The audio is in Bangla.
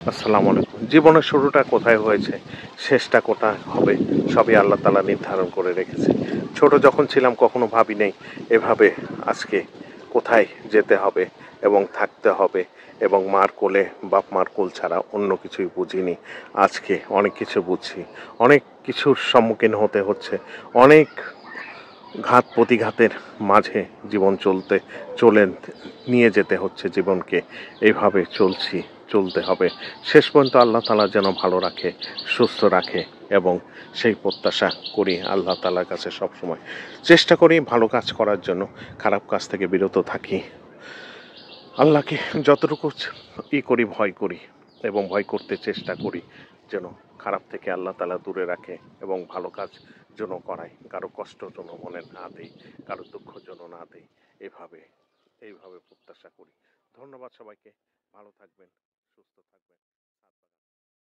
আসসালামু আলাইকুম। জীবনের শুরুটা কোথায় হয়েছে, শেষটা কোথায় হবে, সবই আল্লাহ তাআলা নির্ধারণ করে রেখেছে। ছোট যখন ছিলাম কখনো ভাবি নাই এভাবে আজকে কোথায় যেতে হবে এবং থাকতে হবে, এবং মার কোলে বাপ মার কোল ছাড়া অন্য কিছুই বুঝিনি। আজকে অনেক কিছু বুঝছি, অনেক কিছুর সম্মুখীন হতে হচ্ছে, অনেক ঘাত প্রতিঘাতের মাঝে জীবন চলে নিয়ে যেতে হচ্ছে জীবনকে। এইভাবে চলতে হবে। শেষ পর্যন্ত আল্লাহ তাআলা যেন ভালো রাখে, সুস্থ রাখে, এবং সেই প্রত্যাশা করি আল্লাহ তাআলার কাছে সবসময়। চেষ্টা করি ভালো কাজ করার জন্য, খারাপ কাজ থেকে বিরত থাকি। আল্লাহকে যতটুকু করি, ভয় করি এবং ভয় করতে চেষ্টা করি যেন খারাপ থেকে আল্লাহ তাআলা দূরে রাখে এবং ভালো কাজ যেন করায়, কারো কষ্ট যেন মনে না দেই, কারো দুঃখ যেন না দেই। এভাবে এইভাবে প্রত্যাশা করি। ধন্যবাদ সবাইকে। ভালো থাকবেন, সুস্থ থাকবেন।